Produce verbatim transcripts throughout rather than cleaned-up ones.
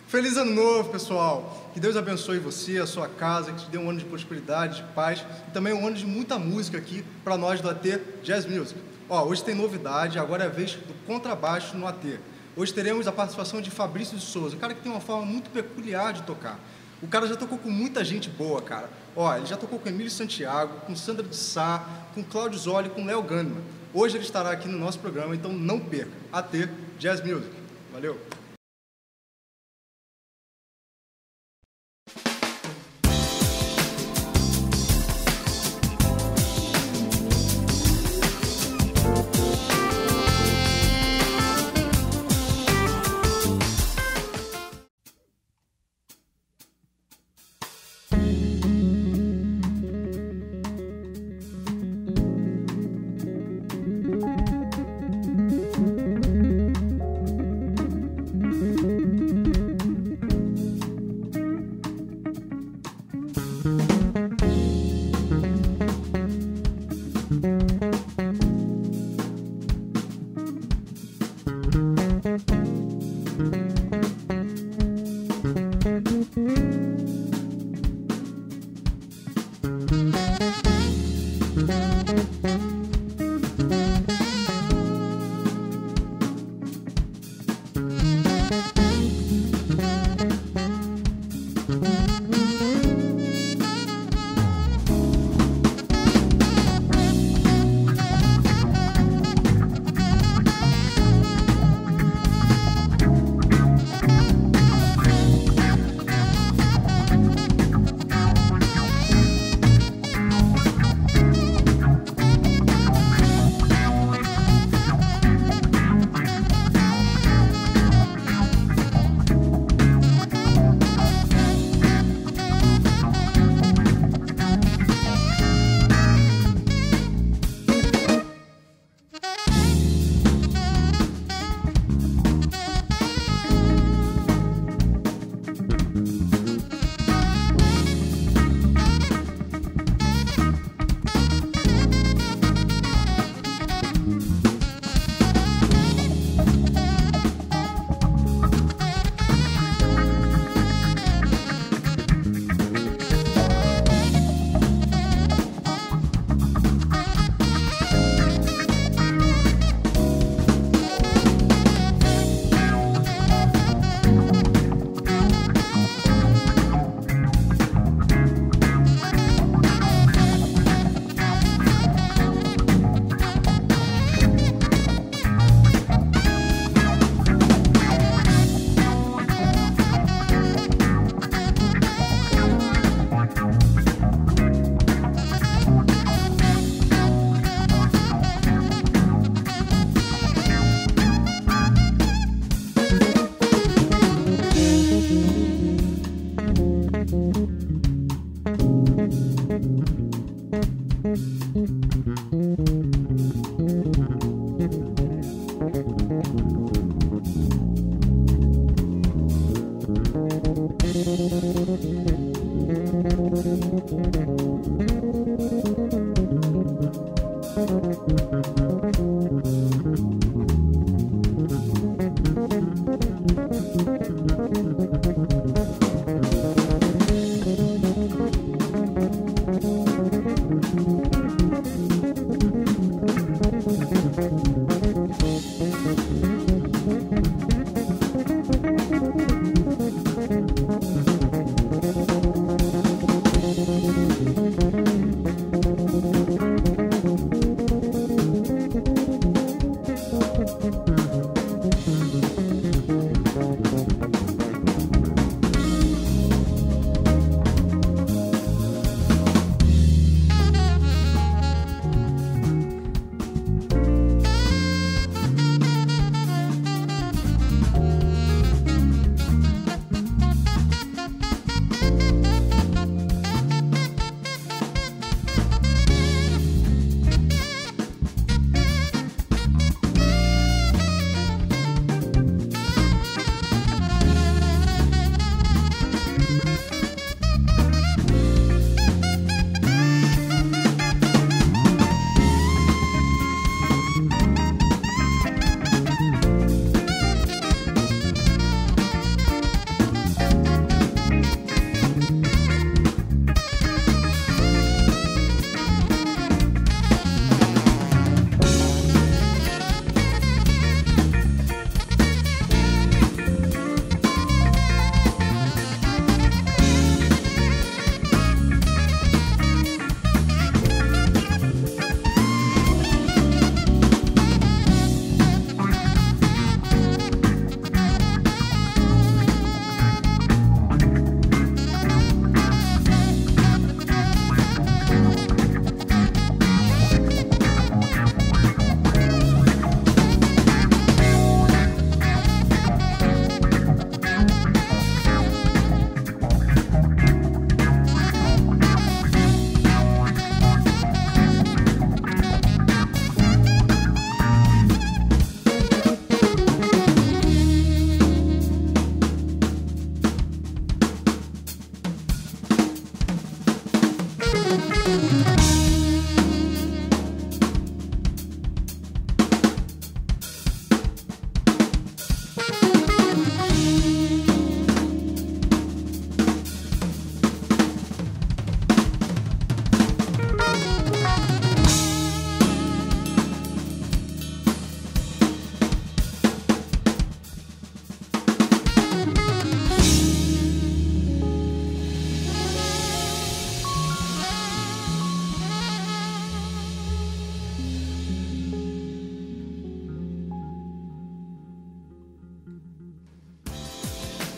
Feliz ano novo, pessoal! Que Deus abençoe você, a sua casa, que te dê um ano de prosperidade, de paz e também um ano de muita música aqui para nós do A T Jazz Music. Ó, hoje tem novidade, agora é a vez do contrabaixo no A T. Hoje teremos a participação de Fabrício de Souza, um cara que tem uma forma muito peculiar de tocar. O cara já tocou com muita gente boa, cara. Ó, ele já tocou com Emílio Santiago, com Sandra de Sá, com Cláudio Zoli, com Léo Gandeman. Hoje ele estará aqui no nosso programa, então não perca. A T Jazz Music. Valeu!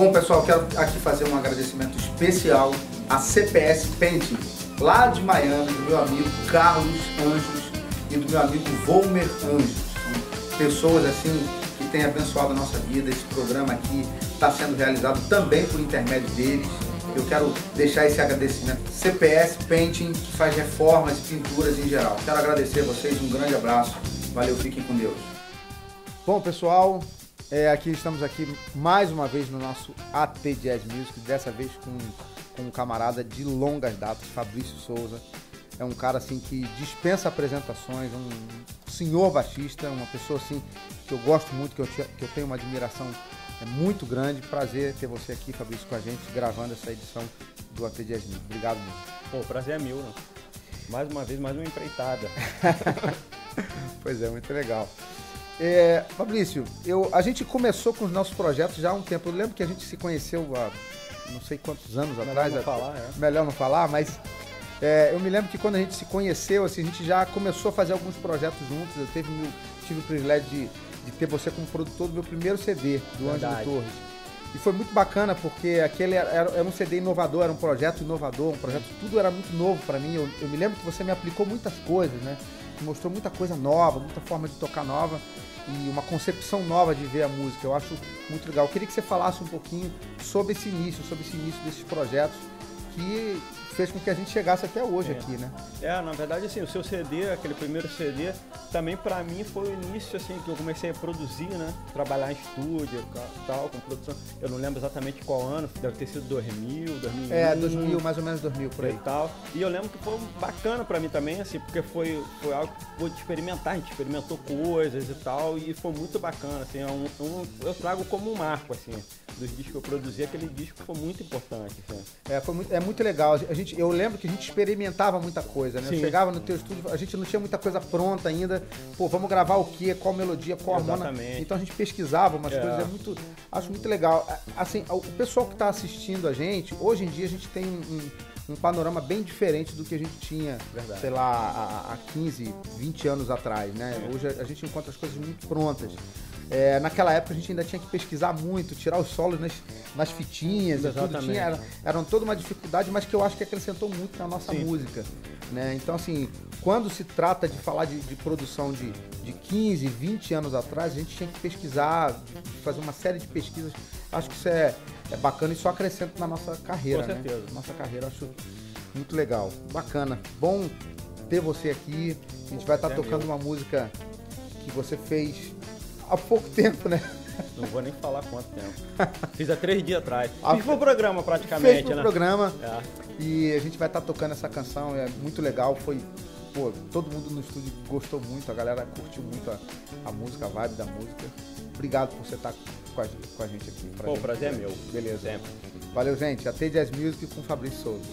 Bom, pessoal, quero aqui fazer um agradecimento especial à C P S Painting, lá de Miami, do meu amigo Carlos Anjos e do meu amigo Volmer Anjos. São pessoas assim que têm abençoado a nossa vida. Esse programa aqui está sendo realizado também por intermédio deles. Eu quero deixar esse agradecimento. C P S Painting, que faz reformas e pinturas em geral. Quero agradecer a vocês, um grande abraço. Valeu, fiquem com Deus. Bom, pessoal, é, aqui estamos aqui mais uma vez no nosso A T Jazz Music, dessa vez com, com um camarada de longas datas, Fabrício Souza. É um cara assim que dispensa apresentações, um senhor baixista, uma pessoa assim que eu gosto muito, que eu, que eu tenho uma admiração é muito grande. Prazer ter você aqui, Fabrício, com a gente, gravando essa edição do A T Jazz Music. Obrigado mesmo. Pô, o prazer é meu, né? Mais uma vez, mais uma empreitada. Pois é, muito legal. É, Fabrício, eu, a gente começou com os nossos projetos já há um tempo. Eu lembro que a gente se conheceu há não sei quantos anos melhor atrás. Não é, falar, é. Melhor não falar, mas é, eu me lembro que quando a gente se conheceu, assim, a gente já começou a fazer alguns projetos juntos. Eu teve, tive o privilégio de, de ter você como produtor do meu primeiro C D, do Ângelo Torres. E foi muito bacana porque aquele era, era um C D inovador, era um projeto inovador, um projeto, tudo era muito novo para mim. Eu, eu me lembro que você me aplicou muitas coisas, né? Me mostrou muita coisa nova, muita forma de tocar nova e uma concepção nova de ver a música. Eu acho muito legal. Eu queria que você falasse um pouquinho sobre esse início, sobre esse início desses projetos que fez com que a gente chegasse até hoje é. aqui, né? É, na verdade, assim, o seu C D, aquele primeiro C D, também pra mim foi o início, assim, que eu comecei a produzir, né? Trabalhar em estúdio e tal, com produção. Eu não lembro exatamente qual ano, deve ter sido dois mil, dois mil e um. É, dois mil, mais ou menos dois mil, por aí. E tal. E eu lembro que foi bacana pra mim também, assim, porque foi, foi algo que pude experimentar, a gente experimentou coisas e tal, e foi muito bacana, assim, é um, um, eu trago como um marco, assim, dos discos que eu produzi, aquele disco foi muito importante, assim. É, foi muito, é muito legal. A gente, eu lembro que a gente experimentava muita coisa, né? Eu chegava no teu estúdio, a gente não tinha muita coisa pronta ainda. Pô, vamos gravar o quê? Qual melodia? Qual harmonia? Então a gente pesquisava umas é. coisas, é muito, acho muito legal. Assim, o pessoal que está assistindo a gente, hoje em dia a gente tem um, um panorama bem diferente do que a gente tinha, Verdade. sei lá, há, há quinze, vinte anos atrás, né? É. Hoje a gente encontra as coisas muito prontas. É, naquela época a gente ainda tinha que pesquisar muito, tirar os solos nas, nas fitinhas, e tudo tinha, era, era toda uma dificuldade, mas que eu acho que acrescentou muito na nossa Sim. música, né? Então assim, quando se trata de falar de, de produção de, de quinze, vinte anos atrás, a gente tinha que pesquisar, fazer uma série de pesquisas. Acho que isso é, é bacana e só acrescenta na nossa carreira, Com certeza. né? Nossa carreira, acho muito legal, bacana. Bom ter você aqui. A gente vai estar tá tocando uma música que você fez há pouco tempo, né? Não vou nem falar quanto tempo. Fiz há três dias atrás. Fiz pro programa praticamente, Fez pro né? programa. É. E a gente vai estar tá tocando essa canção, é muito legal. Foi, pô, todo mundo no estúdio gostou muito, a galera curtiu muito a, a música, a vibe da música. Obrigado por você estar tá com, a, com a gente aqui. Pô, o prazer é meu. Beleza. Sempre. Valeu, gente. A T Jazz Music com Fabrício Souza.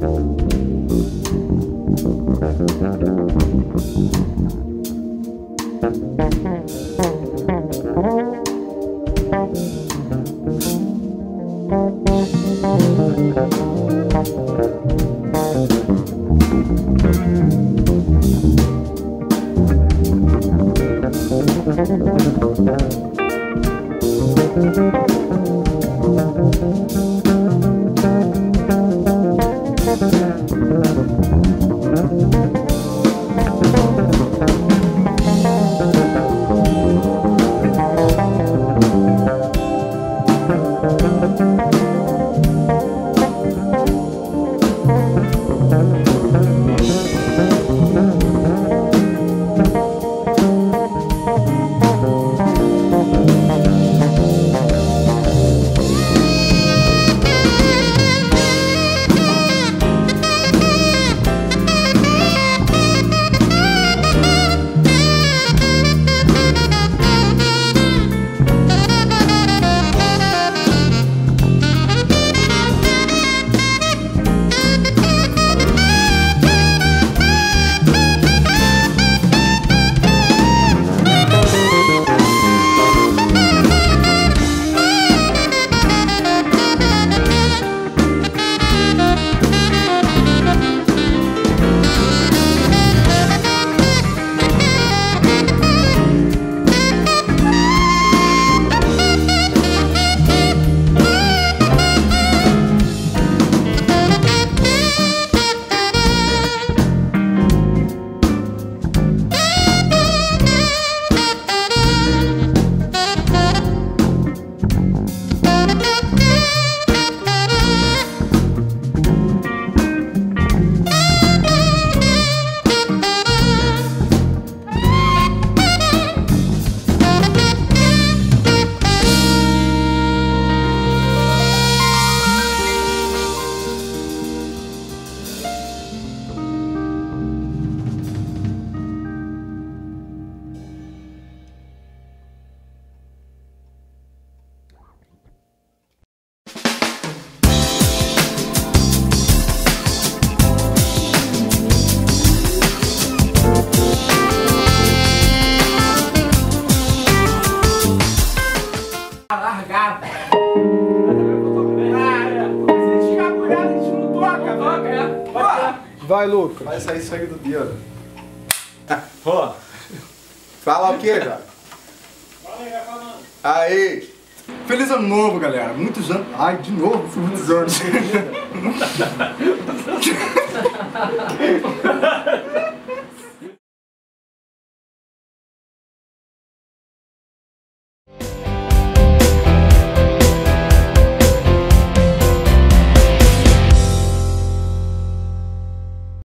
Vai, Lucas. Vai sair sangue do dedo. Pô. Fala o quê, cara? Fala aí, vai falando. Aí. Feliz ano novo, galera. Muitos anos. Ai, de novo, muitos anos.